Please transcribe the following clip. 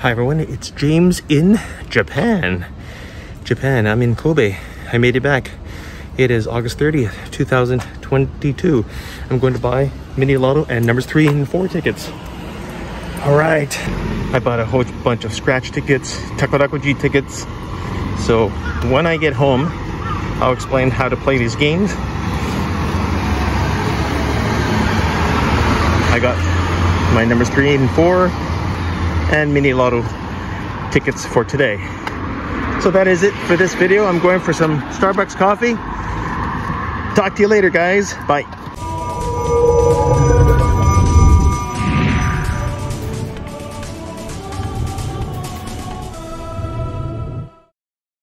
Hi everyone, it's James in Japan. I'm in Kobe. I made it back. It is August 30th, 2022. I'm going to buy mini lotto and numbers 3 and 4 tickets. All right, I bought a whole bunch of scratch tickets, Takarakuji tickets. So when I get home, I'll explain how to play these games. I got my numbers 3 and 4 and mini lotto tickets for today. So that is it for this video. I'm going for some Starbucks coffee. Talk to you later, guys. Bye.